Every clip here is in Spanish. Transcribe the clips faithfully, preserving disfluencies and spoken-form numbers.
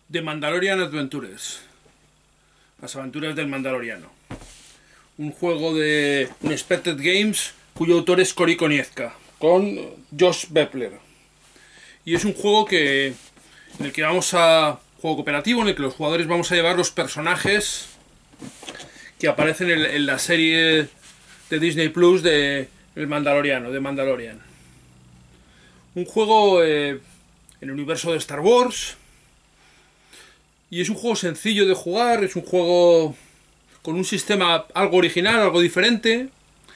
The Mandalorian Adventures. Las aventuras del Mandaloriano. Un juego de Unexpected Games cuyo autor es Cory Konieczka, con Josh Bepler. Y es un juego que en el que vamos a... juego cooperativo en el que los jugadores vamos a llevar los personajes que aparecen en, en la serie de Disney Plus de El Mandaloriano, de Mandalorian. Un juego eh, en el universo de Star Wars. Y es un juego sencillo de jugar, es un juego con un sistema algo original, algo diferente,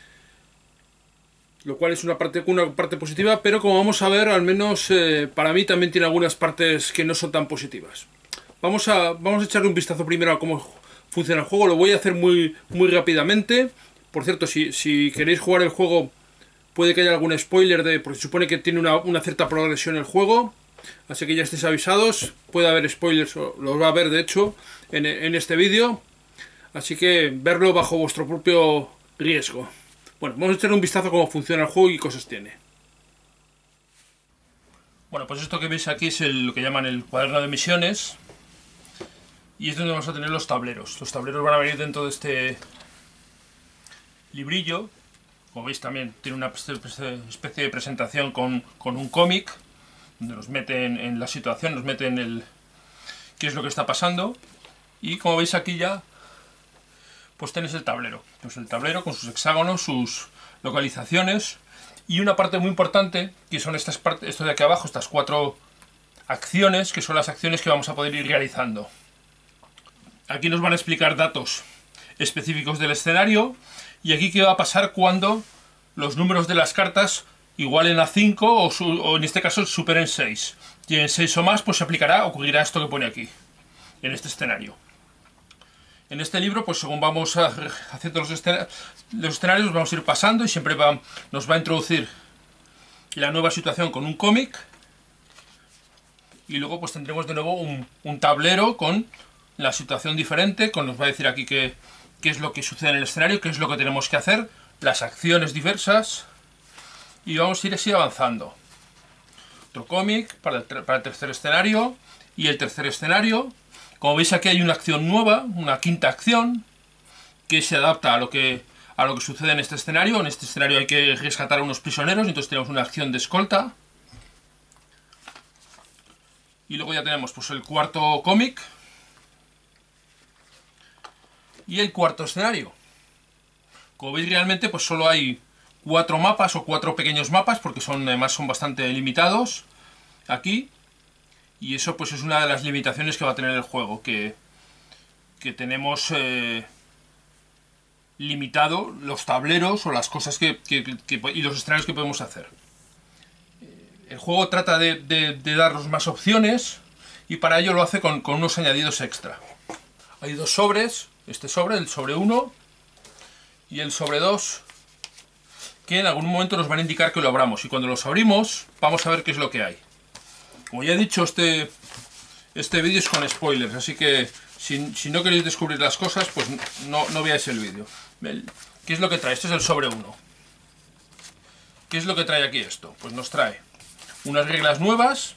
lo cual es una parte, una parte positiva, pero como vamos a ver, al menos eh, para mí también tiene algunas partes que no son tan positivas. Vamos a, vamos a echarle un vistazo primero a cómo funciona el juego, lo voy a hacer muy, muy rápidamente. Por cierto, si, si queréis jugar el juego, puede que haya algún spoiler, de, porque se supone que tiene una, una cierta progresión el juego. Así que ya estéis avisados, puede haber spoilers, los va a haber de hecho en, en este vídeo. Así que verlo bajo vuestro propio riesgo. Bueno, vamos a echar un vistazo a cómo funciona el juego y qué cosas tiene. Bueno, pues esto que veis aquí es el, lo que llaman el cuaderno de misiones. Y es donde vamos a tener los tableros. Los tableros van a venir dentro de este librillo. Como veis también tiene una especie de presentación con, con un cómic, donde nos meten en la situación, nos meten el qué es lo que está pasando. Y como veis aquí ya, pues tenéis el tablero. Pues el tablero con sus hexágonos, sus localizaciones. Y una parte muy importante, que son estas partes, esto de aquí abajo, estas cuatro acciones, que son las acciones que vamos a poder ir realizando. Aquí nos van a explicar datos específicos del escenario. Y aquí qué va a pasar cuando los números de las cartas igualen a cinco o, su, o en este caso superen seis. Y en seis o más pues se aplicará, ocurrirá esto que pone aquí, en este escenario. En este libro, pues según vamos a, haciendo los, escena, los escenarios, vamos a ir pasando y siempre va, nos va a introducir la nueva situación con un cómic. Y luego pues tendremos de nuevo un, un tablero con la situación diferente, con nos va a decir aquí qué, qué es lo que sucede en el escenario, qué es lo que tenemos que hacer, las acciones diversas. Y vamos a ir así avanzando. Otro cómic para el, para el tercer escenario. Y el tercer escenario. Como veis aquí hay una acción nueva, una quinta acción, que se adapta a lo que, a lo que sucede en este escenario. En este escenario hay que rescatar a unos prisioneros, entonces tenemos una acción de escolta. Y luego ya tenemos pues el cuarto cómic. Y el cuarto escenario. Como veis realmente pues solo hay cuatro mapas o cuatro pequeños mapas, porque son además son bastante limitados aquí, y eso pues es una de las limitaciones que va a tener el juego, que, que tenemos eh, limitado los tableros o las cosas que, que, que, y los escenarios que podemos hacer. El juego trata de, de, de darnos más opciones y para ello lo hace con, con unos añadidos extra. Hay dos sobres, este sobre, el sobre uno y el sobre dos, que en algún momento nos van a indicar que lo abramos, y cuando los abrimos vamos a ver qué es lo que hay. Como ya he dicho, este, este vídeo es con spoilers, así que si, si no queréis descubrir las cosas, pues no, no veáis el vídeo. ¿Qué es lo que trae? Este es el sobre uno. ¿Qué es lo que trae aquí esto? Pues nos trae unas reglas nuevas,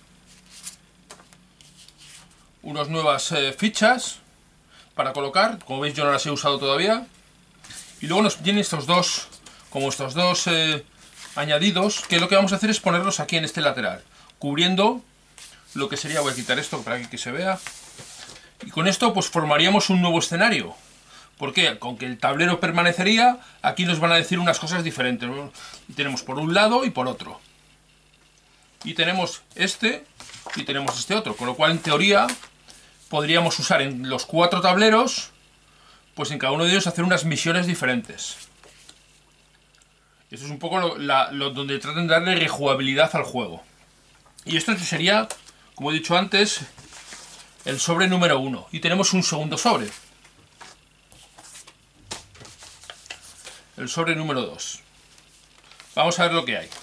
unas nuevas eh, fichas para colocar, como veis yo no las he usado todavía, y luego nos vienen estos dos como estos dos eh, añadidos, que lo que vamos a hacer es ponerlos aquí en este lateral, cubriendo lo que sería, voy a quitar esto para que se vea, y con esto pues formaríamos un nuevo escenario. ¿Por qué? Con que el tablero permanecería, aquí nos van a decir unas cosas diferentes, ¿no? Y tenemos por un lado y por otro. Y tenemos este y tenemos este otro, con lo cual en teoría podríamos usar en los cuatro tableros, pues en cada uno de ellos hacer unas misiones diferentes. Esto es un poco lo, la, lo, donde tratan de darle rejugabilidad al juego. Y esto sería, como he dicho antes, el sobre número uno. Y tenemos un segundo sobre. El sobre número dos. Vamos a ver lo que hay.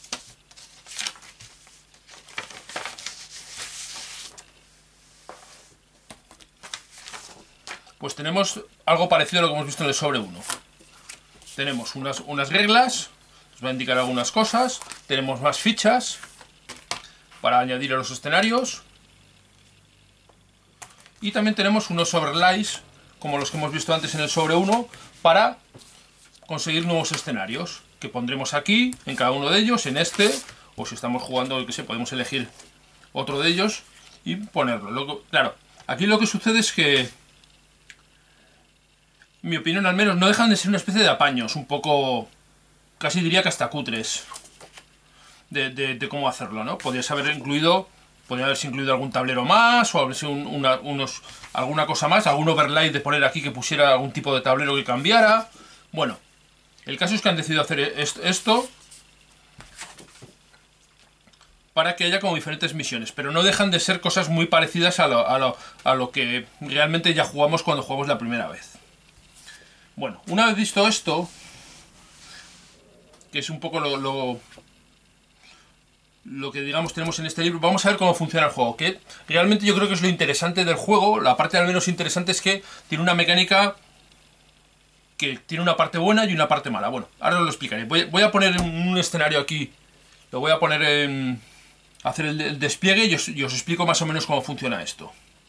Pues tenemos algo parecido a lo que hemos visto en el sobre uno. Tenemos unas, unas reglas, nos va a indicar algunas cosas, tenemos más fichas para añadir a los escenarios, Y también tenemos unos overlays, como los que hemos visto antes en el sobre uno, para conseguir nuevos escenarios, que pondremos aquí, en cada uno de ellos, en este, o si estamos jugando, yo que sé, podemos elegir otro de ellos y ponerlo. Luego, claro, aquí lo que sucede es que, en mi opinión al menos, no dejan de ser una especie de apaños, un poco, casi diría que hasta cutres, de, de, de cómo hacerlo, ¿no? Podrías haber incluido, podría haberse incluido algún tablero más, o haberse un, una, unos, alguna cosa más, algún overlay de poner aquí que pusiera algún tipo de tablero que cambiara. Bueno, el caso es que han decidido hacer esto para que haya como diferentes misiones, pero no dejan de ser cosas muy parecidas a lo, a lo, a lo que realmente ya jugamos cuando jugamos la primera vez. Bueno, una vez visto esto, que es un poco lo, lo, lo que digamos tenemos en este libro, vamos a ver cómo funciona el juego, que realmente yo creo que es lo interesante del juego. La parte al menos interesante es que tiene una mecánica que tiene una parte buena y una parte mala. Bueno, ahora os lo explicaré. Voy, voy a poner un escenario aquí, lo voy a poner en... hacer el, el despliegue y os, y os explico más o menos cómo funciona esto.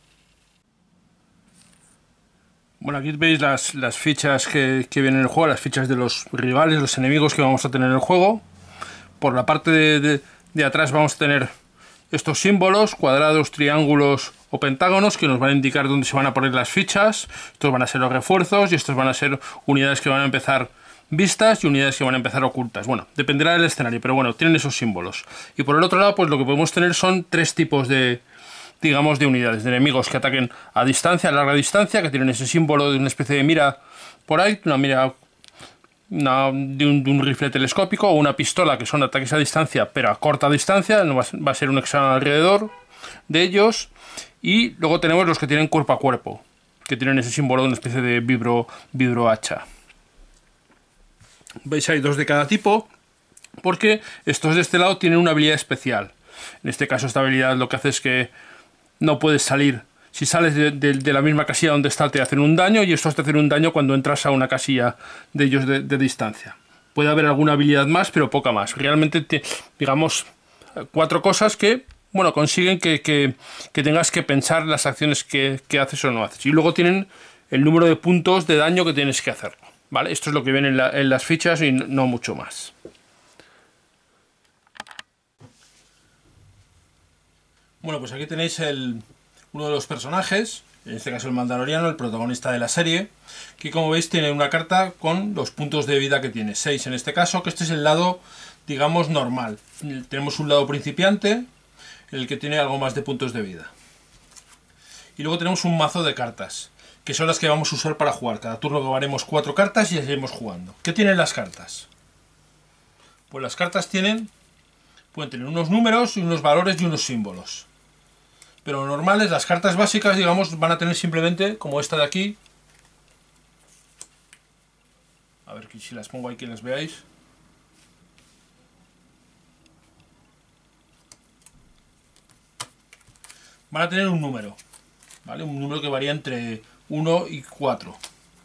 Bueno, aquí veis las, las fichas que, que vienen en el juego, las fichas de los rivales, los enemigos que vamos a tener en el juego. Por la parte de, de, de atrás vamos a tener estos símbolos, cuadrados, triángulos o pentágonos, que nos van a indicar dónde se van a poner las fichas. Estos van a ser los refuerzos y estos van a ser unidades que van a empezar vistas y unidades que van a empezar ocultas. Bueno, dependerá del escenario, pero bueno, tienen esos símbolos. Y por el otro lado, pues lo que podemos tener son tres tipos de, digamos, de unidades, de enemigos que ataquen a distancia, a larga distancia, que tienen ese símbolo de una especie de mira por ahí, una mira una, de, un, de un rifle telescópico, o una pistola, que son ataques a distancia, pero a corta distancia, no va, va a ser un hexágono alrededor de ellos. Y luego tenemos los que tienen cuerpo a cuerpo, que tienen ese símbolo de una especie de vibro, vibro hacha. Veis, hay dos de cada tipo, porque estos de este lado tienen una habilidad especial. En este caso, esta habilidad lo que hace es que no puedes salir. Si sales de, de, de la misma casilla donde está, te hacen un daño, y estos te hacen un daño cuando entras a una casilla de ellos de, de distancia. Puede haber alguna habilidad más, pero poca más. Realmente, te, digamos, cuatro cosas que, bueno, consiguen que, que, que tengas que pensar las acciones que, que haces o no haces. Y luego tienen el número de puntos de daño que tienes que hacer, ¿vale? Esto es lo que viene en, la, en las fichas y no mucho más. Bueno, pues aquí tenéis el, uno de los personajes, en este caso el Mandaloriano, el protagonista de la serie, que como veis tiene una carta con los puntos de vida que tiene, seis en este caso, que este es el lado, digamos, normal. Tenemos un lado principiante, el que tiene algo más de puntos de vida. Y luego tenemos un mazo de cartas, que son las que vamos a usar para jugar. Cada turno robaremos cuatro cartas y seguiremos jugando. ¿Qué tienen las cartas? Pues las cartas tienen, pueden tener unos números y unos valores y unos símbolos. Pero normales, las cartas básicas, digamos, van a tener simplemente, como esta de aquí. A ver si las pongo ahí que las veáis. Van a tener un número, ¿vale? Un número que varía entre uno y cuatro.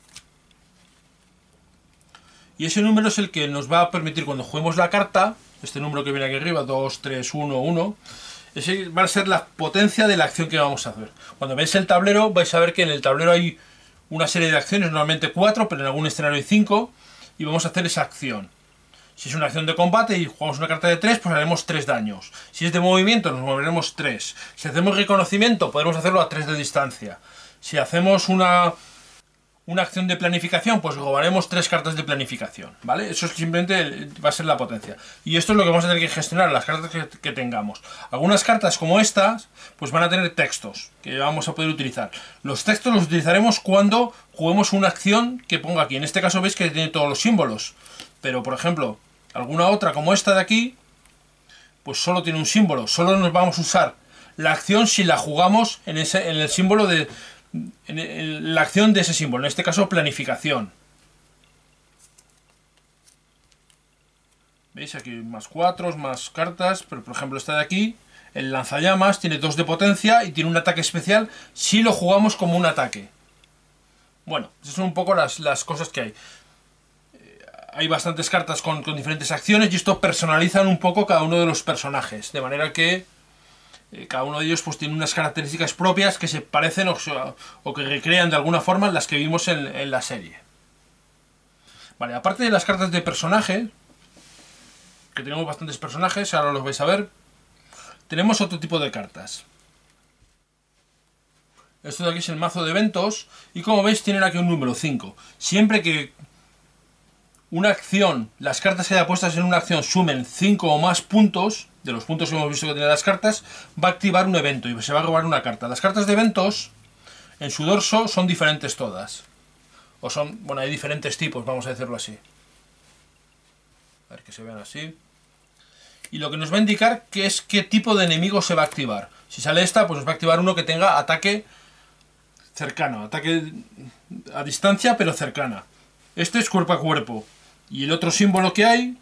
Y ese número es el que nos va a permitir, cuando juguemos la carta, este número que viene aquí arriba, dos, tres, uno, uno, ese va a ser la potencia de la acción que vamos a hacer. Cuando veis el tablero, vais a ver que en el tablero hay una serie de acciones, normalmente cuatro, pero en algún escenario hay cinco, y vamos a hacer esa acción. Si es una acción de combate y jugamos una carta de tres, pues haremos tres daños. Si es de movimiento, nos moveremos tres. Si hacemos reconocimiento, podemos hacerlo a tres de distancia. Si hacemos una, una acción de planificación, pues robaremos tres cartas de planificación, ¿vale? Eso simplemente va a ser la potencia. Y esto es lo que vamos a tener que gestionar, las cartas que, que tengamos. Algunas cartas como estas, pues van a tener textos que vamos a poder utilizar. Los textos los utilizaremos cuando juguemos una acción que ponga aquí. En este caso veis que tiene todos los símbolos. Pero, por ejemplo, alguna otra como esta de aquí, pues solo tiene un símbolo. Solo nos vamos a usar la acción si la jugamos en, ese, en el símbolo de... en la acción de ese símbolo, en este caso planificación. ¿Veis? Aquí más cuatro, más cartas, pero por ejemplo esta de aquí, el lanzallamas, tiene dos de potencia y tiene un ataque especial si lo jugamos como un ataque. Bueno, esas son un poco las, las cosas que hay. Eh, hay bastantes cartas con, con diferentes acciones y esto personalizan un poco cada uno de los personajes, de manera que Eh, cada uno de ellos pues tiene unas características propias que se parecen o, o que recrean de alguna forma las que vimos en, en la serie. Vale, aparte de las cartas de personaje, que tenemos bastantes personajes, ahora los vais a ver, tenemos otro tipo de cartas. Esto de aquí es el mazo de eventos y como veis tienen aquí un número cinco. Siempre que una acción, las cartas que haya puestas en una acción sumen cinco o más puntos, de los puntos que hemos visto que tienen las cartas, va a activar un evento y se va a robar una carta. Las cartas de eventos en su dorso son diferentes todas. O son, bueno, hay diferentes tipos, vamos a decirlo así. A ver que se vean así. Y lo que nos va a indicar que es qué tipo de enemigo se va a activar. Si sale esta, pues nos va a activar uno que tenga ataque cercano, ataque a distancia pero cercana. Este es cuerpo a cuerpo. Y el otro símbolo que hay,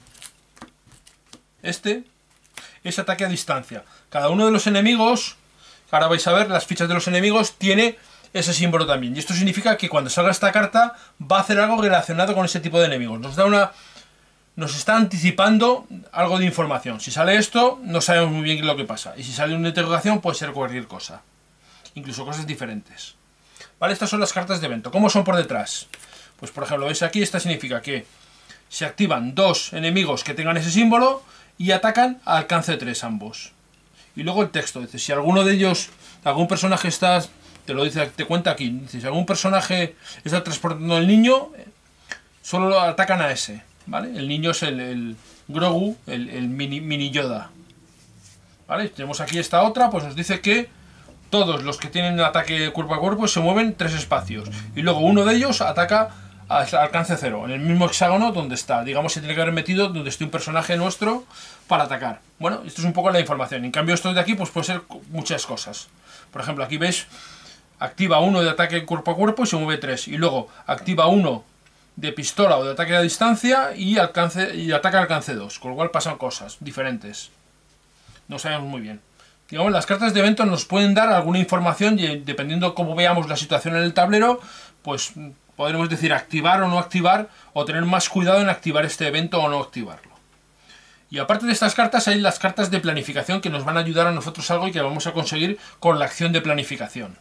este, es ataque a distancia. Cada uno de los enemigos, ahora vais a ver, las fichas de los enemigos, tiene ese símbolo también. Y esto significa que cuando salga esta carta va a hacer algo relacionado con ese tipo de enemigos. Nos da una... Nos está anticipando algo de información. Si sale esto, no sabemos muy bien lo que pasa. Y si sale una interrogación, puede ser cualquier cosa. Incluso cosas diferentes. Vale, estas son las cartas de evento. ¿Cómo son por detrás? Pues por ejemplo, veis aquí, esta significa que se activan dos enemigos que tengan ese símbolo y atacan a alcance tres ambos. Y luego el texto, dice, si alguno de ellos, algún personaje está, te lo dice, te cuenta aquí, dice, si algún personaje está transportando al niño, solo atacan a ese, ¿vale? El niño es el, el Grogu, el, el mini, mini Yoda. ¿Vale? Tenemos aquí esta otra, pues nos dice que todos los que tienen ataque cuerpo a cuerpo se mueven tres espacios. Y luego uno de ellos ataca a alcance cero, en el mismo hexágono donde está. Digamos, se tiene que haber metido donde esté un personaje nuestro para atacar. Bueno, esto es un poco la información. En cambio, esto de aquí pues puede ser muchas cosas. Por ejemplo, aquí veis, activa uno de ataque cuerpo a cuerpo y se mueve tres. Y luego activa uno de pistola o de ataque a distancia y, alcance, y ataca al alcance dos. Con lo cual pasan cosas diferentes. No sabemos muy bien. Digamos, las cartas de evento nos pueden dar alguna información y dependiendo cómo veamos la situación en el tablero, pues podremos decir activar o no activar, o tener más cuidado en activar este evento o no activarlo. Y aparte de estas cartas hay las cartas de planificación que nos van a ayudar a nosotros algo y que vamos a conseguir con la acción de planificación.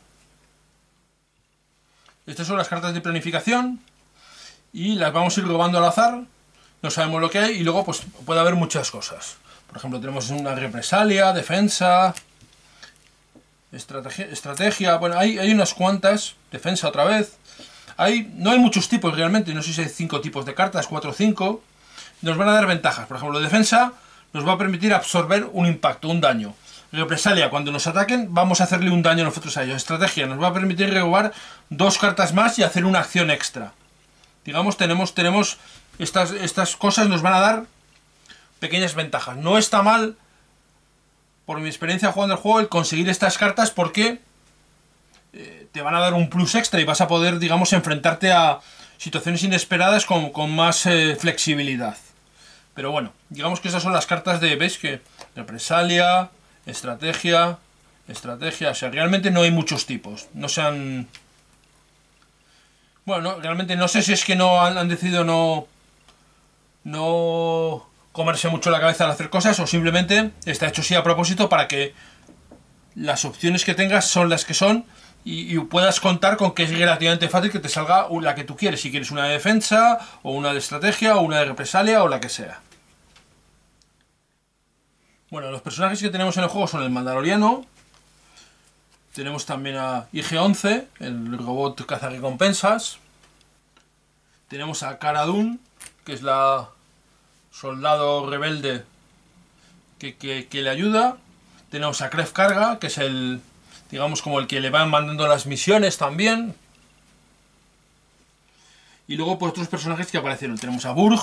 Estas son las cartas de planificación y las vamos a ir robando al azar, no sabemos lo que hay y luego pues puede haber muchas cosas. Por ejemplo, tenemos una represalia, defensa, estrategia, estrategia. Bueno, hay, hay unas cuantas, defensa otra vez. Hay, no hay muchos tipos realmente, no sé si hay cinco tipos de cartas, cuatro o cinco. Nos van a dar ventajas. Por ejemplo, defensa nos va a permitir absorber un impacto, un daño. Represalia, cuando nos ataquen, vamos a hacerle un daño nosotros a ellos. Estrategia nos va a permitir robar dos cartas más y hacer una acción extra. Digamos, tenemos, tenemos estas, estas cosas nos van a dar pequeñas ventajas. No está mal, por mi experiencia jugando el juego, el conseguir estas cartas porque eh, te van a dar un plus extra y vas a poder, digamos, enfrentarte a situaciones inesperadas con, con más eh, flexibilidad. Pero bueno, digamos que esas son las cartas de, ¿veis? Que represalia, estrategia, estrategia, o sea, realmente no hay muchos tipos. No se han... Bueno, no, realmente no sé si es que no han, han decidido no... No... comerse mucho la cabeza al hacer cosas o simplemente está hecho así a propósito para que las opciones que tengas son las que son y, y puedas contar con que es relativamente fácil que te salga la que tú quieres, si quieres una de defensa o una de estrategia o una de represalia o la que sea. Bueno, los personajes que tenemos en el juego son el Mandaloriano, tenemos también a I G once, el robot cazarrecompensas, tenemos a Cara Dune, que es la soldado rebelde que, que, que le ayuda. Tenemos a Kref Karga, que es el, digamos, como el que le van mandando las misiones también. Y luego pues otros personajes que aparecieron. Tenemos a Burg,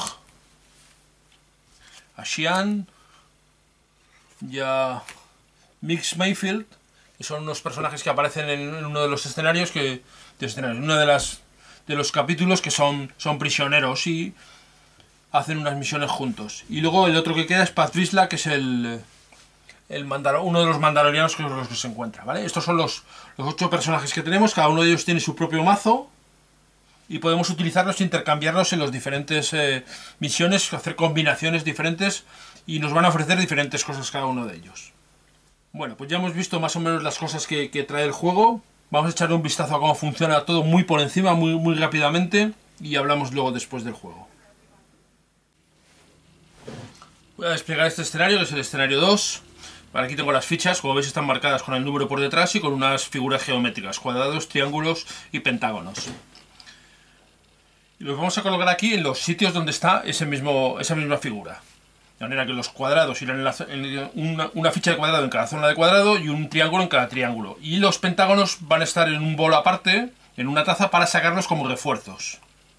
a Xian y a Mix Mayfield, que son unos personajes que aparecen en, en uno de los escenarios que, de escenarios, en uno de las de los capítulos que son, son prisioneros y hacen unas misiones juntos. Y luego el otro que queda es Paz Vizsla, que es el, el mandalo, uno de los mandalorianos que, los que se encuentra, ¿vale? Estos son los, los ocho personajes que tenemos, cada uno de ellos tiene su propio mazo y podemos utilizarlos e intercambiarlos en las diferentes eh, misiones, hacer combinaciones diferentes y nos van a ofrecer diferentes cosas cada uno de ellos. Bueno, pues ya hemos visto más o menos las cosas que, que trae el juego. Vamos a echarle un vistazo a cómo funciona todo muy por encima, muy, muy rápidamente, y hablamos luego después del juego. Voy a desplegar este escenario, que es el escenario dos. Vale, aquí tengo las fichas, como veis están marcadas con el número por detrás y con unas figuras geométricas, cuadrados, triángulos y pentágonos. Y los vamos a colocar aquí en los sitios donde está ese mismo, esa misma figura. De manera que los cuadrados irán en, la, en una, una ficha de cuadrado en cada zona de cuadrado y un triángulo en cada triángulo. Y los pentágonos van a estar en un bolo aparte, en una taza, para sacarlos como refuerzos.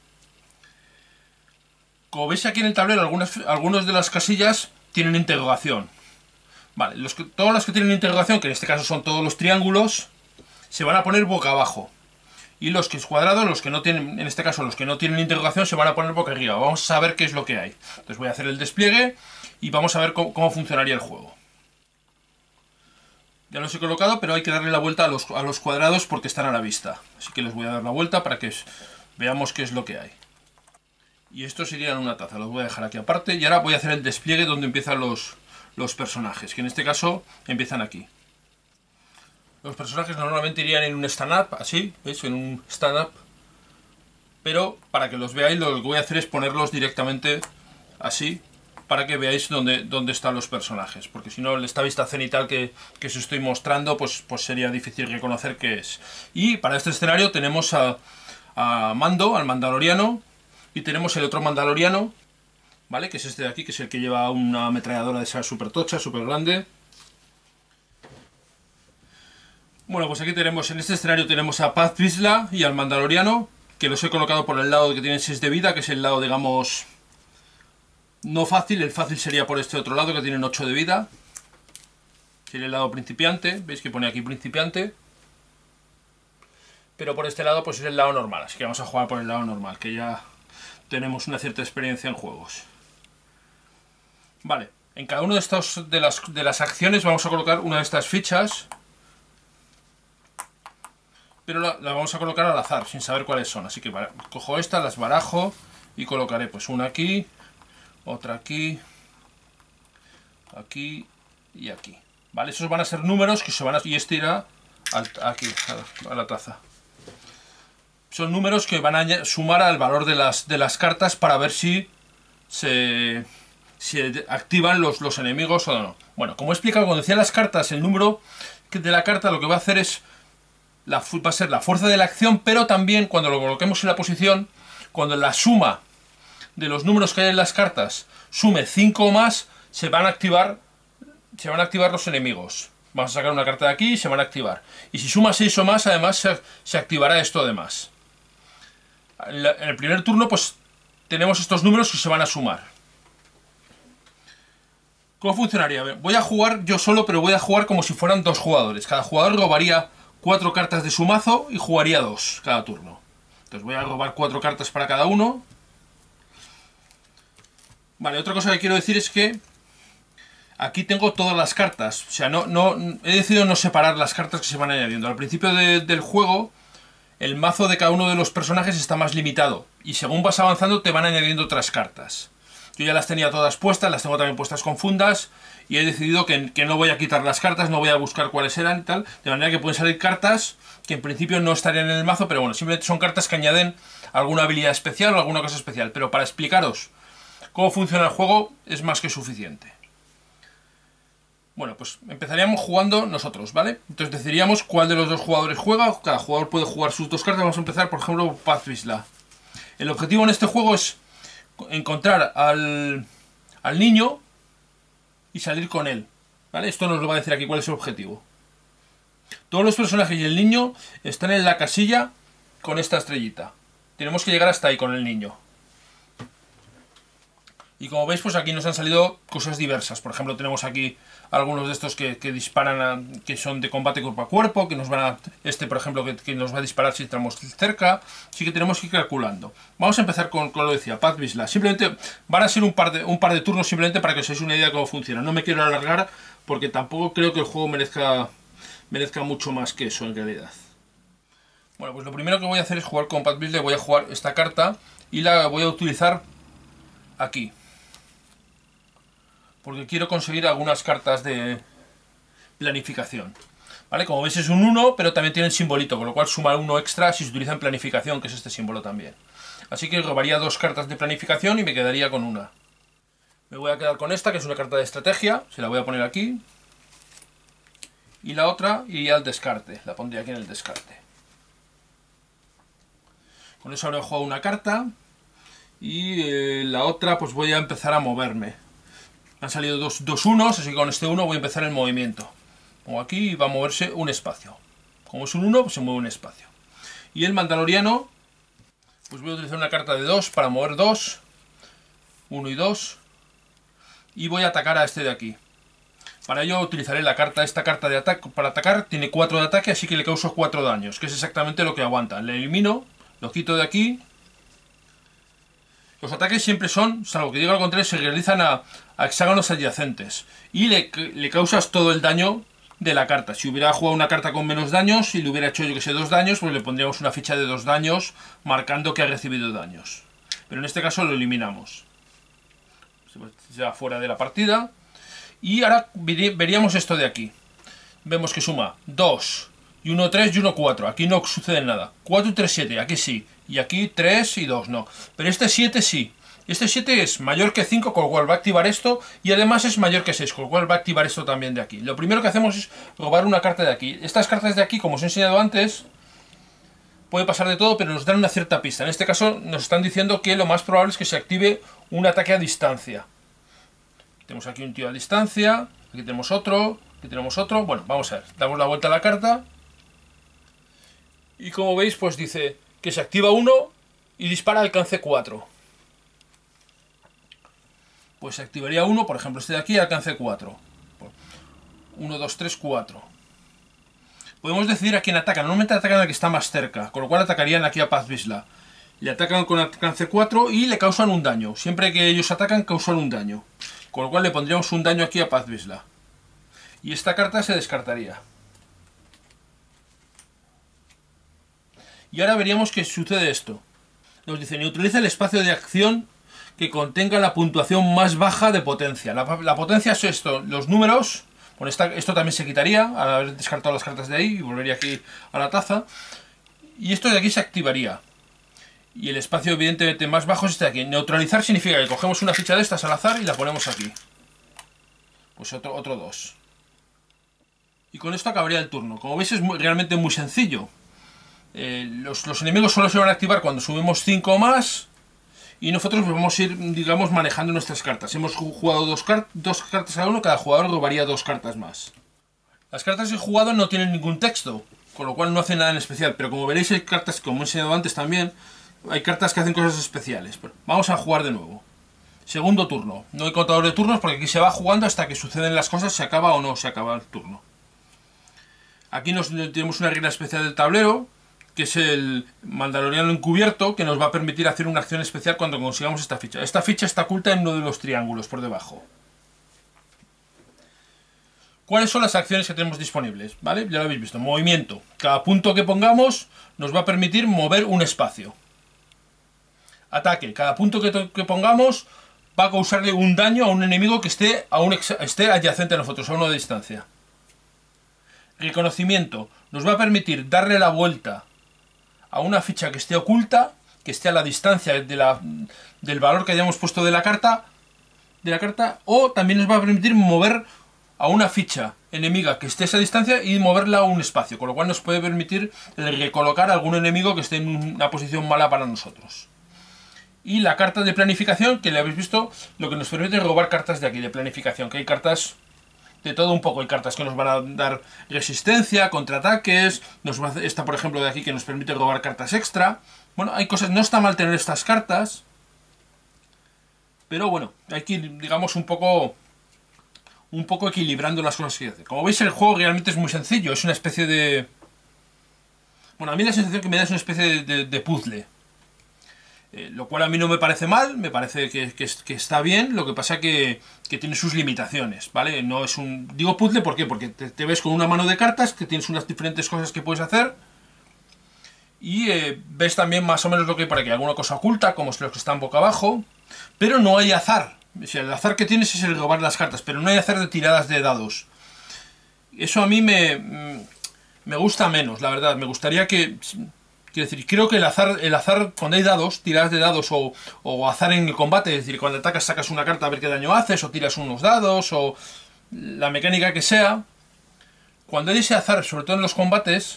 Como veis aquí en el tablero, algunas, algunas de las casillas tienen interrogación. Vale, los que, todas las que tienen interrogación, que en este caso son todos los triángulos, se van a poner boca abajo. Y los que es cuadrado, los que no tienen, en este caso los que no tienen interrogación, se van a poner boca arriba. Vamos a saber qué es lo que hay. Entonces voy a hacer el despliegue y vamos a ver cómo, cómo funcionaría el juego. Ya los he colocado, pero hay que darle la vuelta a los, a los cuadrados porque están a la vista. Así que les voy a dar la vuelta para que veamos qué es lo que hay. Y estos irían en una taza. Los voy a dejar aquí aparte. Y ahora voy a hacer el despliegue donde empiezan los, los personajes, que en este caso empiezan aquí. Los personajes normalmente irían en un stand-up, así, ¿veis? En un stand-up. Pero para que los veáis, lo que voy a hacer es ponerlos directamente así, para que veáis dónde, dónde están los personajes. Porque si no, esta vista cenital que, que os estoy mostrando, pues, pues sería difícil reconocer qué es. Y para este escenario tenemos a, a Mando, al Mandaloriano, y tenemos el otro Mandaloriano, ¿vale? Que es este de aquí, que es el que lleva una ametralladora de esa súper tocha, súper grande. Bueno, pues aquí tenemos, en este escenario tenemos a Paz Vizsla y al Mandaloriano, que los he colocado por el lado que tienen seis de vida, que es el lado, digamos, no fácil. El fácil sería por este otro lado, que tienen ocho de vida. Sería el lado principiante, veis que pone aquí principiante. Pero por este lado, pues es el lado normal, así que vamos a jugar por el lado normal, que ya tenemos una cierta experiencia en juegos. Vale, en cada una de, estos, de, las, de las acciones vamos a colocar una de estas fichas. Pero la, la vamos a colocar al azar, sin saber cuáles son. Así que vale, cojo estas, las barajo y colocaré pues una aquí, otra aquí, aquí y aquí. Vale, esos van a ser números que se van a... y este irá al, aquí, a la taza. Son números que van a sumar al valor de las, de las cartas para ver si se, se activan los, los enemigos o no. Bueno, como he explicado, cuando decía las cartas, el número de la carta lo que va a hacer es... La, va a ser la fuerza de la acción, pero también cuando lo coloquemos en la posición, cuando la suma de los números que hay en las cartas sume cinco o más, se van a activar se van a activar los enemigos. Vamos a sacar una carta de aquí y se van a activar. Y si suma seis o más, además se, se activará esto además. En, la, en el primer turno, pues tenemos estos números que se van a sumar. ¿Cómo funcionaría? Voy a jugar yo solo, pero voy a jugar como si fueran dos jugadores. Cada jugador robaría cuatro cartas de su mazo y jugaría dos cada turno. Entonces voy a robar cuatro cartas para cada uno. Vale, otra cosa que quiero decir es que aquí tengo todas las cartas. O sea, no, no, he decidido no separar las cartas que se van añadiendo. Al principio de, del juego, el mazo de cada uno de los personajes está más limitado. Y según vas avanzando te van añadiendo otras cartas. Yo ya las tenía todas puestas, las tengo también puestas con fundas. Y he decidido que, que no voy a quitar las cartas, no voy a buscar cuáles eran y tal. De manera que pueden salir cartas que en principio no estarían en el mazo, pero bueno, simplemente son cartas que añaden alguna habilidad especial o alguna cosa especial. Pero para explicaros cómo funciona el juego es más que suficiente. Bueno, pues empezaríamos jugando nosotros, ¿vale? Entonces decidiríamos cuál de los dos jugadores juega. Cada jugador puede jugar sus dos cartas. Vamos a empezar, por ejemplo, por Paz Vizsla. El objetivo en este juego es encontrar al, al niño y salir con él, ¿vale? Esto nos lo va a decir aquí cuál es el objetivo. Todos los personajes y el niño están en la casilla con esta estrellita. Tenemos que llegar hasta ahí con el niño. Y como veis, pues aquí nos han salido cosas diversas. Por ejemplo, tenemos aquí algunos de estos que, que disparan, a, que son de combate cuerpo a cuerpo, que nos van a... Este, por ejemplo, que, que nos va a disparar si estamos cerca. Así que tenemos que ir calculando. Vamos a empezar con, con lo que decía, Paz Vizsla. Simplemente van a ser un par, de, un par de turnos simplemente para que os hagáis una idea de cómo funciona. No me quiero alargar porque tampoco creo que el juego merezca, merezca mucho más que eso en realidad. Bueno, pues lo primero que voy a hacer es jugar con Paz Vizsla. Voy a jugar esta carta y la voy a utilizar aquí. Porque quiero conseguir algunas cartas de... planificación. ¿Vale? Como veis es un uno, pero también tiene el simbolito, con lo cual suma uno extra si se utiliza en planificación, que es este símbolo también. Así que robaría dos cartas de planificación y me quedaría con una. Me voy a quedar con esta, que es una carta de estrategia, se la voy a poner aquí. Y la otra iría al descarte, la pondría aquí en el descarte. Con eso habré jugado una carta. Y eh, la otra pues voy a empezar a moverme. Han salido dos, dos unos, así que con este uno voy a empezar el movimiento. Pongo aquí y va a moverse un espacio. Como es un uno, pues se mueve un espacio. Y el mandaloriano, pues voy a utilizar una carta de dos para mover dos. uno y dos. Y voy a atacar a este de aquí. Para ello utilizaré la carta, esta carta de ataque para atacar. Tiene cuatro de ataque, así que le causo cuatro daños, que es exactamente lo que aguanta. Le elimino, lo quito de aquí. Los ataques siempre son, salvo que diga lo contrario, se realizan a, a hexágonos adyacentes. Y le, le causas todo el daño de la carta. Si hubiera jugado una carta con menos daños y le hubiera hecho yo que sé dos daños, pues le pondríamos una ficha de dos daños marcando que ha recibido daños. Pero en este caso lo eliminamos. Ya fuera de la partida. Y ahora veríamos esto de aquí. Vemos que suma dos y uno tres y uno cuatro. Aquí no sucede nada. cuatro y tres siete, aquí sí. Y aquí tres y dos no. Pero este siete sí. Este siete es mayor que cinco, con lo cual va a activar esto. Y además es mayor que seis, con lo cual va a activar esto también de aquí. Lo primero que hacemos es robar una carta de aquí. Estas cartas de aquí, como os he enseñado antes, puede pasar de todo, pero nos dan una cierta pista. En este caso nos están diciendo que lo más probable es que se active un ataque a distancia. Tenemos aquí un tío a distancia. Aquí tenemos otro. Aquí tenemos otro. Bueno, vamos a ver. Damos la vuelta a la carta. Y como veis, pues dice que se activa uno y dispara alcance cuatro. Pues se activaría uno, por ejemplo, este de aquí, alcance cuatro. uno, dos, tres, cuatro. Podemos decidir a quién atacan. Normalmente atacan al que está más cerca, con lo cual atacarían aquí a Paz Vizsla. Le atacan con alcance cuatro y le causan un daño. Siempre que ellos atacan, causan un daño. Con lo cual le pondríamos un daño aquí a Paz Vizsla. Y esta carta se descartaría. Y ahora veríamos que sucede esto. Nos dice, neutraliza el espacio de acción que contenga la puntuación más baja de potencia. La, la potencia es esto, los números. Bueno, esta, esto también se quitaría al haber descartado las cartas de ahí y volvería aquí a la taza. Y esto de aquí se activaría. Y el espacio evidentemente más bajo es este de aquí. Neutralizar significa que cogemos una ficha de estas al azar y la ponemos aquí. Pues otro, otro dos. Y con esto acabaría el turno. Como veis es muy, realmente muy sencillo. Eh, los, los enemigos solo se van a activar cuando subimos cinco o más. Y nosotros vamos a ir, digamos, manejando nuestras cartas. Hemos jugado dos, car dos cartas cada uno, cada jugador robaría dos cartas más. Las cartas que he jugado no tienen ningún texto, con lo cual no hacen nada en especial. Pero como veréis hay cartas, como he enseñado antes también, hay cartas que hacen cosas especiales. Pero vamos a jugar de nuevo. Segundo turno. No hay contador de turnos porque aquí se va jugando hasta que suceden las cosas, se acaba o no se acaba el turno. Aquí nos tenemos una regla especial del tablero, que es el Mandaloriano encubierto, que nos va a permitir hacer una acción especial cuando consigamos esta ficha. Esta ficha está oculta en uno de los triángulos por debajo. ¿Cuáles son las acciones que tenemos disponibles? ¿Vale? Ya lo habéis visto. Movimiento. Cada punto que pongamos nos va a permitir mover un espacio. Ataque. Cada punto que, que pongamos va a causarle un daño a un enemigo que esté, a un esté adyacente a nosotros, a una distancia. Reconocimiento. Nos va a permitir darle la vuelta a una ficha que esté oculta, que esté a la distancia de la, del valor que hayamos puesto de la carta, de la carta, o también nos va a permitir mover a una ficha enemiga que esté a esa distancia y moverla a un espacio, con lo cual nos puede permitir recolocar a algún enemigo que esté en una posición mala para nosotros. Y la carta de planificación, que le habéis visto, lo que nos permite robar cartas de aquí, de planificación, que hay cartas de todo un poco. Hay cartas que nos van a dar resistencia, contraataques, nos va a hacer esta por ejemplo de aquí que nos permite robar cartas extra. Bueno, hay cosas, no está mal tener estas cartas, pero bueno, hay que ir, digamos, un poco un poco equilibrando las cosas que hace. Como veis el juego realmente es muy sencillo, es una especie de... Bueno, a mí la sensación que me da es una especie de, de, de puzzle. Eh, lo cual a mí no me parece mal, me parece que, que, que está bien, lo que pasa que, que tiene sus limitaciones, ¿vale? No es un... Digo puzzle, ¿por qué? Porque te, te ves con una mano de cartas, que tienes unas diferentes cosas que puedes hacer, y eh, ves también más o menos lo que hay por aquí, alguna cosa oculta, como los que están boca abajo, pero no hay azar. O sea, el azar que tienes es el robar las cartas, pero no hay azar de tiradas de dados. Eso a mí me, me gusta menos, la verdad. Me gustaría que... Quiero decir, creo que el azar, el azar cuando hay dados, tiras de dados o, o azar en el combate, es decir, cuando atacas sacas una carta a ver qué daño haces, o tiras unos dados, o la mecánica que sea. Cuando hay ese azar, sobre todo en los combates,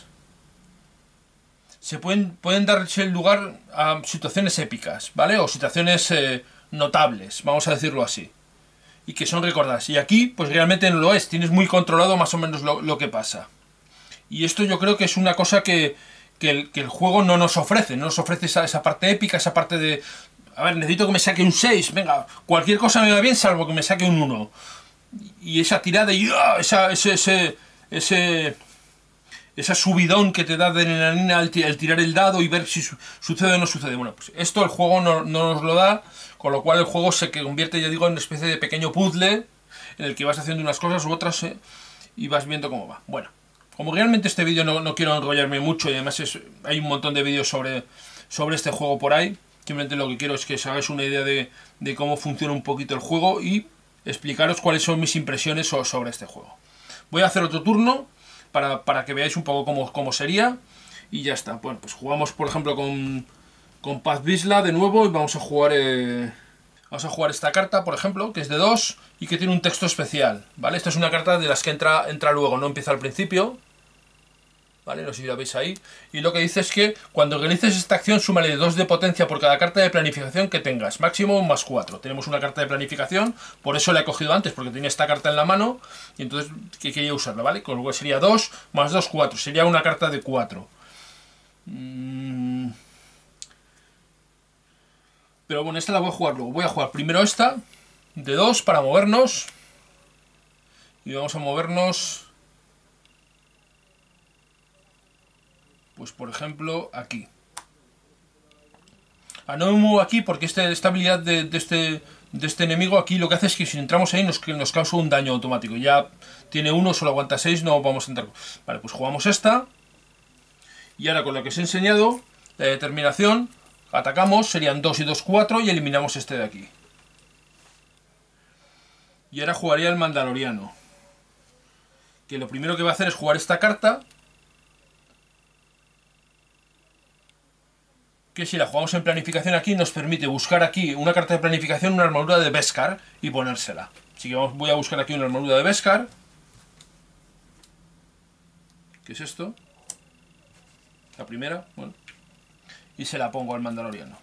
se pueden, pueden darse lugar a situaciones épicas, ¿vale? O situaciones eh, notables, vamos a decirlo así. Y que son recordadas. Y aquí, pues realmente no lo es. Tienes muy controlado más o menos lo, lo que pasa. Y esto yo creo que es una cosa que, que, el, que el juego no nos ofrece. No nos ofrece esa, esa parte épica, esa parte de... A ver, necesito que me saque un seis. Venga, cualquier cosa me va bien salvo que me saque un uno. Y esa tirada y ¡oh! esa, ese, ese, ese, esa subidón que te da de adrenalina el, el tirar el dado y ver si su, sucede o no sucede. Bueno, pues esto el juego no, no nos lo da. Con lo cual el juego se convierte, ya digo, en una especie de pequeño puzzle en el que vas haciendo unas cosas u otras eh, y vas viendo cómo va. Bueno, como realmente este vídeo no, no quiero enrollarme mucho y además es, hay un montón de vídeos sobre, sobre este juego por ahí, simplemente lo que quiero es que os hagáis una idea de, de cómo funciona un poquito el juego y explicaros cuáles son mis impresiones sobre este juego. Voy a hacer otro turno para, para que veáis un poco cómo, cómo sería y ya está. Bueno, pues jugamos por ejemplo con... con Paz Vizsla de nuevo y vamos a jugar eh, vamos a jugar esta carta, por ejemplo, que es de dos y que tiene un texto especial, ¿vale? Esta es una carta de las que entra, entra luego, no empieza al principio, ¿vale? No sé si la veis ahí. Y lo que dice es que cuando realices esta acción, súmale dos de potencia por cada carta de planificación que tengas, máximo más cuatro. Tenemos una carta de planificación, por eso la he cogido antes, porque tenía esta carta en la mano y entonces que quería usarla, ¿vale? Con lo cual sería dos más dos, cuatro, sería una carta de cuatro. Mm... Pero bueno, esta la voy a jugar luego. Voy a jugar primero esta, de dos, para movernos. Y vamos a movernos... Pues por ejemplo, aquí. Ah, no me muevo aquí porque este, esta habilidad de, de, este, de este enemigo aquí lo que hace es que si entramos ahí nos, nos causa un daño automático. Ya tiene uno, solo aguanta seis, no vamos a entrar. Vale, pues jugamos esta. Y ahora con lo que os he enseñado, la determinación... Atacamos, serían dos y dos, cuatro y eliminamos este de aquí. Y ahora jugaría el Mandaloriano. Que lo primero que va a hacer es jugar esta carta. Que si la jugamos en planificación aquí nos permite buscar aquí una carta de planificación, una armadura de Beskar y ponérsela. Así que vamos, voy a buscar aquí una armadura de Beskar. ¿Qué es esto? La primera, bueno. Y se la pongo al Mandaloriano.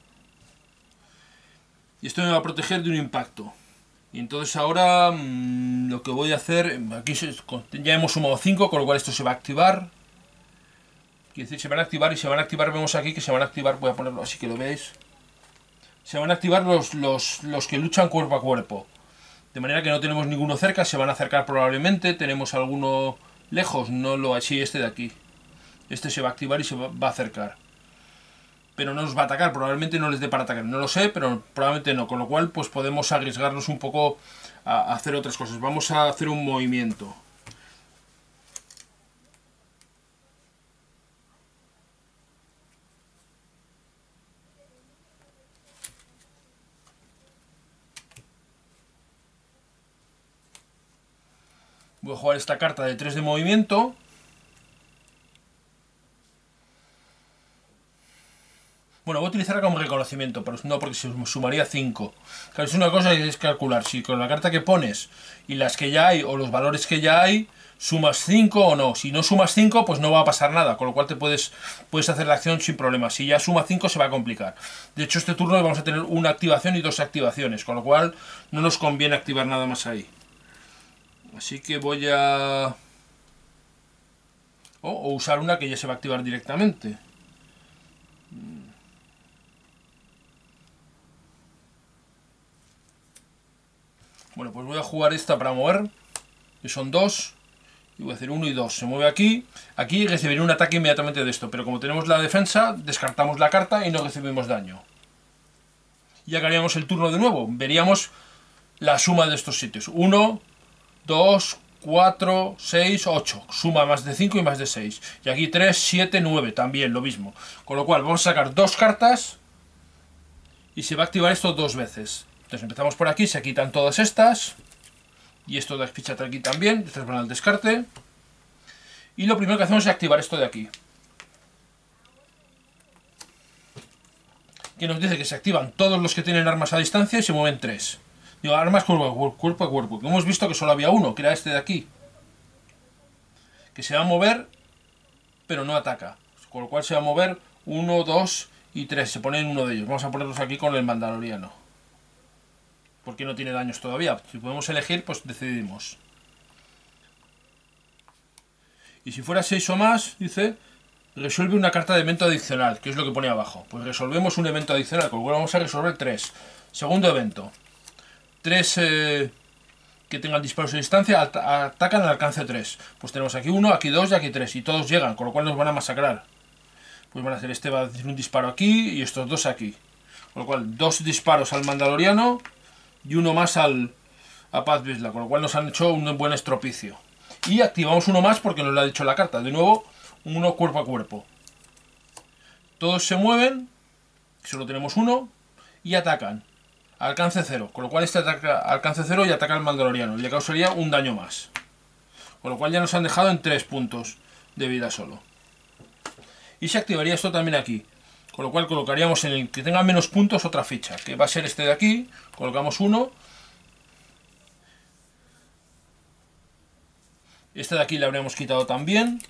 Y esto me va a proteger de un impacto. Y entonces ahora mmm, lo que voy a hacer... Aquí se, ya hemos sumado cinco, con lo cual esto se va a activar. Quiere decir, se van a activar y se van a activar, vemos aquí que se van a activar, voy a ponerlo así que lo veáis. Se van a activar los, los, los que luchan cuerpo a cuerpo. De manera que no tenemos ninguno cerca, se van a acercar probablemente. Tenemos alguno lejos, no lo así este de aquí. Este se va a activar y se va, va a acercar. Pero no nos va a atacar, probablemente no les dé para atacar, no lo sé, pero probablemente no, con lo cual pues podemos arriesgarnos un poco a hacer otras cosas. Vamos a hacer un movimiento. Voy a jugar esta carta de tres de movimiento. Bueno, voy a utilizarla como reconocimiento, pero no porque se sumaría cinco. Claro, es una cosa que es calcular. Si con la carta que pones y las que ya hay, o los valores que ya hay, sumas cinco o no. Si no sumas cinco, pues no va a pasar nada. Con lo cual te puedes, puedes hacer la acción sin problema. Si ya suma cinco, se va a complicar. De hecho, este turno vamos a tener una activación y dos activaciones. Con lo cual no nos conviene activar nada más ahí. Así que voy a... O, o usar una que ya se va a activar directamente. Bueno, pues voy a jugar esta para mover, que son dos, y voy a hacer uno y dos. Se mueve aquí, aquí recibiré un ataque inmediatamente de esto, pero como tenemos la defensa, descartamos la carta y no recibimos daño. Y haríamos el turno de nuevo, veríamos la suma de estos sitios. uno, dos, cuatro, seis, ocho. Suma más de cinco y más de seis. Y aquí tres, siete, nueve, también lo mismo. Con lo cual vamos a sacar dos cartas y se va a activar esto dos veces. Entonces empezamos por aquí, se quitan todas estas, Y esto de ficha de aquí también, estas van al descarte. Y lo primero que hacemos es activar esto de aquí, que nos dice que se activan todos los que tienen armas a distancia y se mueven tres. Digo, armas cuerpo, cuerpo a cuerpo. Que hemos visto que solo había uno, que era este de aquí, que se va a mover, pero no ataca. Con lo cual se va a mover uno, dos y tres. Se pone en uno de ellos. Vamos a ponerlos aquí con el mandaloriano, porque no tiene daños todavía. Si podemos elegir, pues decidimos. Y si fuera seis o más, dice, resuelve una carta de evento adicional, que es lo que pone abajo. Pues resolvemos un evento adicional, con lo cual vamos a resolver tres. Segundo evento. Tres eh, que tengan disparos a distancia at atacan al alcance tres. Pues tenemos aquí uno, aquí dos y aquí tres. Y todos llegan, con lo cual nos van a masacrar. Pues van a hacer, este va a hacer un disparo aquí y estos dos aquí. Con lo cual, dos disparos al mandaloriano y uno más al a Paz Vizsla, con lo cual nos han hecho un buen estropicio. Y activamos uno más porque nos lo ha dicho la carta. De nuevo, uno cuerpo a cuerpo. Todos se mueven, solo tenemos uno, y atacan. Alcance cero, con lo cual este ataca alcance cero y ataca al mandaloriano. Y le causaría un daño más. Con lo cual ya nos han dejado en tres puntos de vida solo. Y se activaría esto también aquí. Con lo cual colocaríamos en el que tenga menos puntos otra ficha, que va a ser este de aquí. Colocamos uno. Este de aquí le habríamos quitado también.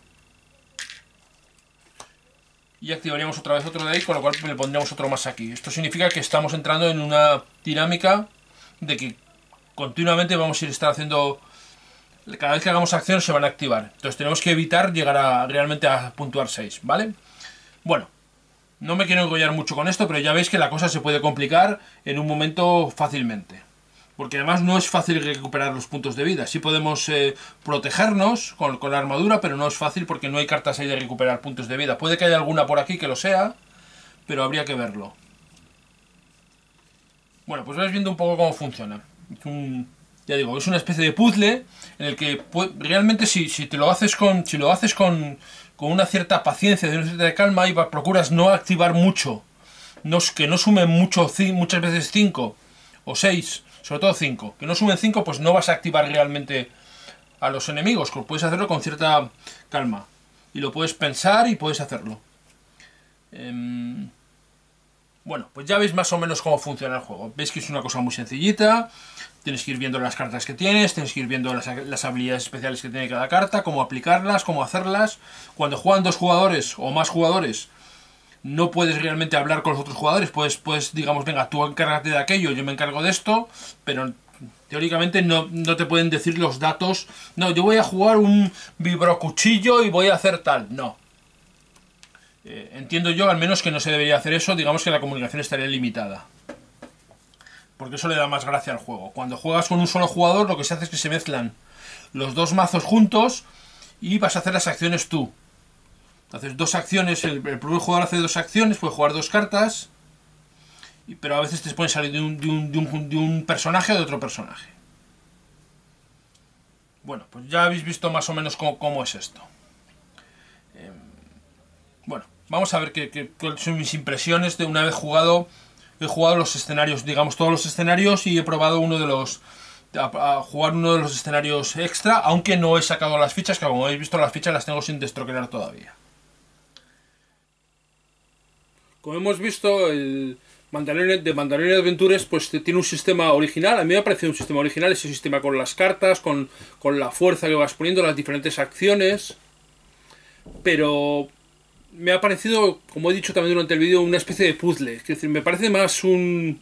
Y activaríamos otra vez otro de ahí, con lo cual le pondríamos otro más aquí. Esto significa que estamos entrando en una dinámica de que continuamente vamos a ir estar haciendo... Cada vez que hagamos acción se van a activar. Entonces tenemos que evitar llegar a realmente a puntuar seis, ¿vale? Bueno, no me quiero engollar mucho con esto, pero ya veis que la cosa se puede complicar en un momento fácilmente. Porque además no es fácil recuperar los puntos de vida. Sí podemos eh, protegernos con, con la armadura, pero no es fácil porque no hay cartas ahí de recuperar puntos de vida. Puede que haya alguna por aquí que lo sea, pero habría que verlo. Bueno, pues vais viendo un poco cómo funciona. Es un, ya digo, es una especie de puzzle en el que realmente si, si te lo haces con, si lo haces con, con una cierta paciencia, de una cierta calma, y procuras no activar mucho, no, que no sumen mucho, muchas veces cinco o seis, sobre todo cinco. Que no sumen cinco, pues no vas a activar realmente a los enemigos. Puedes hacerlo con cierta calma. Y lo puedes pensar y puedes hacerlo. Eh, bueno, pues ya veis más o menos cómo funciona el juego. Veis que es una cosa muy sencillita. Tienes que ir viendo las cartas que tienes. Tienes que ir viendo las, las habilidades especiales que tiene cada carta. Cómo aplicarlas, cómo hacerlas. Cuando juegan dos jugadores o más jugadores, no puedes realmente hablar con los otros jugadores. Puedes, puedes digamos, venga, tú encárgate de aquello, yo me encargo de esto, pero teóricamente no, no te pueden decir los datos. No, yo voy a jugar un vibrocuchillo y voy a hacer tal. No. Eh, entiendo yo, al menos, que no se debería hacer eso. Digamos que la comunicación estaría limitada. Porque eso le da más gracia al juego. Cuando juegas con un solo jugador, lo que se hace es que se mezclan los dos mazos juntos y vas a hacer las acciones tú. Haces dos acciones, el, el primer jugador hace dos acciones, puede jugar dos cartas, y, pero a veces te pueden salir de un, de, un, de, un, de un personaje o de otro personaje. Bueno, pues ya habéis visto más o menos cómo, cómo es esto. Eh, bueno, vamos a ver qué, qué, cuáles son mis impresiones de una vez jugado. He jugado los escenarios, digamos todos los escenarios, y he probado uno de los... A, a jugar uno de los escenarios extra, aunque no he sacado las fichas, que como habéis visto las fichas las tengo sin destroquelar todavía. Como hemos visto, el Mandalorian, de Mandalorian Adventures pues tiene un sistema original. A mí me ha parecido un sistema original, ese sistema con las cartas, con, con la fuerza que vas poniendo, las diferentes acciones. Pero me ha parecido, como he dicho también durante el vídeo, una especie de puzzle. Es decir, me parece más un,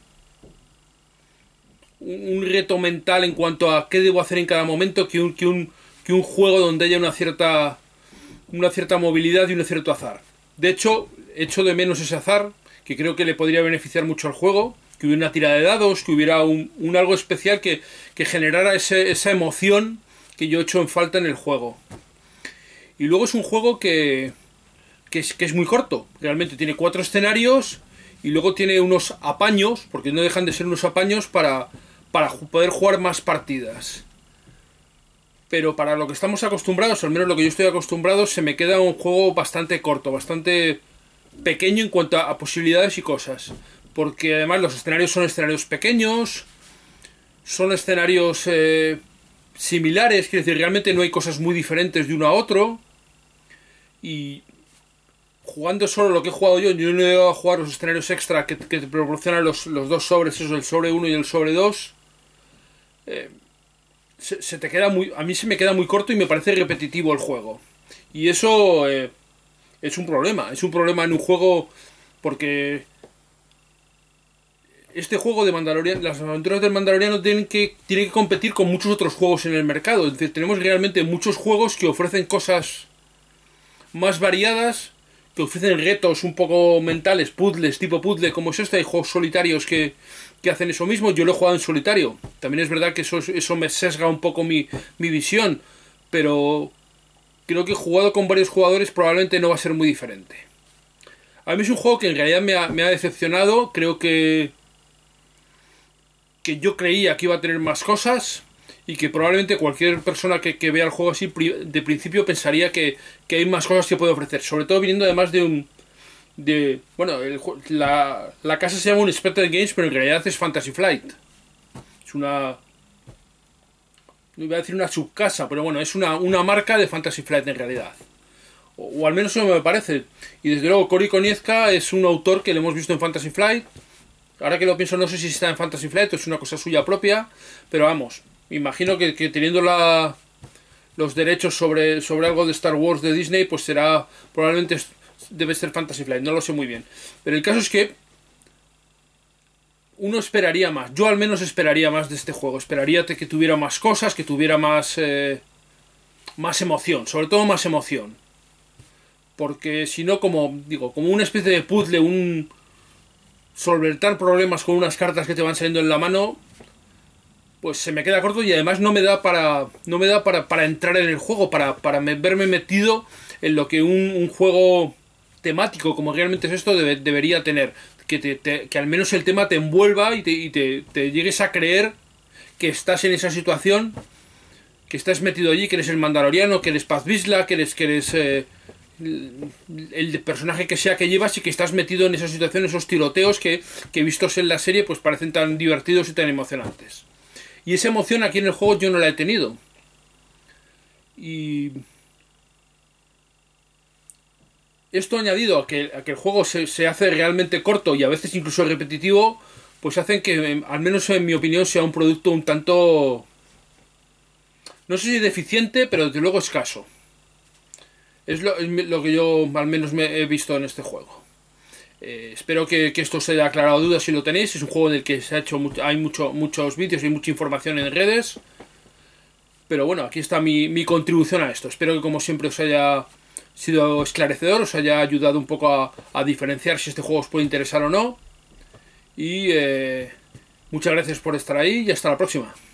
un reto mental en cuanto a qué debo hacer en cada momento que un, que un, que un juego donde haya una cierta, una cierta movilidad y un cierto azar. De hecho, echo de menos ese azar, que creo que le podría beneficiar mucho al juego, que hubiera una tira de dados, que hubiera un, un algo especial que, que generara ese, esa emoción que yo echo en falta en el juego. Y luego es un juego que, que, es, que es muy corto, realmente tiene cuatro escenarios y luego tiene unos apaños, porque no dejan de ser unos apaños para, para poder jugar más partidas. Pero para lo que estamos acostumbrados, al menos lo que yo estoy acostumbrado, se me queda un juego bastante corto, bastante pequeño en cuanto a posibilidades y cosas. Porque además los escenarios son escenarios pequeños, son escenarios eh, similares, quiero decir, realmente no hay cosas muy diferentes de uno a otro. Y jugando solo lo que he jugado yo, yo no he ido a jugar los escenarios extra que, que te proporcionan los, los dos sobres, eso, el sobre uno y el sobre dos. Eh, se, se te queda muy, a mí se me queda muy corto y me parece repetitivo el juego. Y eso eh, es un problema, es un problema en un juego porque este juego de Mandalorian, las aventuras del Mandaloriano tienen que, tienen que competir con muchos otros juegos en el mercado. Es decir, tenemos realmente muchos juegos que ofrecen cosas más variadas, que ofrecen retos un poco mentales, puzzles, tipo puzzle, como es este. Hay juegos solitarios que, que hacen eso mismo. Yo lo he jugado en solitario. También es verdad que eso, eso me sesga un poco mi, mi visión, pero creo que jugado con varios jugadores probablemente no va a ser muy diferente. A mí es un juego que en realidad me ha, me ha decepcionado. Creo que que yo creía que iba a tener más cosas y que probablemente cualquier persona que, que vea el juego así de principio pensaría que, que hay más cosas que puede ofrecer, sobre todo viniendo además de un de bueno el, la, la casa se llama un Unexpected Games, pero en realidad es Fantasy Flight, es una, no iba a decir una subcasa, pero bueno, es una, una marca de Fantasy Flight en realidad, o, o al menos eso me parece. Y desde luego Cory Konieczka es un autor que lo hemos visto en Fantasy Flight. Ahora que lo pienso, no sé si está en Fantasy Flight o es una cosa suya propia, pero vamos, imagino que, que teniendo la, los derechos sobre, sobre algo de Star Wars de Disney, pues será, probablemente debe ser Fantasy Flight, no lo sé muy bien. Pero el caso es que uno esperaría más, yo al menos esperaría más de este juego, esperaría que tuviera más cosas, que tuviera más, eh, más emoción, sobre todo más emoción. Porque si no, como digo, como una especie de puzzle, un solventar problemas con unas cartas que te van saliendo en la mano, pues se me queda corto y además no me da para no me da para, para entrar en el juego, para, para me, verme metido en lo que un, un juego temático como realmente es esto debe, debería tener, que, te, te, que al menos el tema te envuelva y, te, y te, te llegues a creer que estás en esa situación, que estás metido allí, que eres el Mandaloriano, que eres Paz Vizsla, que eres, que eres eh, el personaje que sea que llevas y que estás metido en esa situación, esos tiroteos que, que vistos en la serie pues parecen tan divertidos y tan emocionantes. Y esa emoción aquí en el juego yo no la he tenido. Y esto añadido a que, a que el juego se, se hace realmente corto y a veces incluso repetitivo, pues hacen que, al menos en mi opinión, sea un producto un tanto, no sé si deficiente, pero desde luego escaso. Es lo, lo que yo al menos me he visto en este juego. Eh, espero que, que esto os haya aclarado dudas si lo tenéis. Es un juego en el que se ha hecho mucho, hay mucho, muchos vídeos y mucha información en redes. Pero bueno, aquí está mi, mi contribución a esto. Espero que como siempre os haya sido esclarecedor, os haya ayudado un poco a, a diferenciar si este juego os puede interesar o no. Y eh, muchas gracias por estar ahí y hasta la próxima.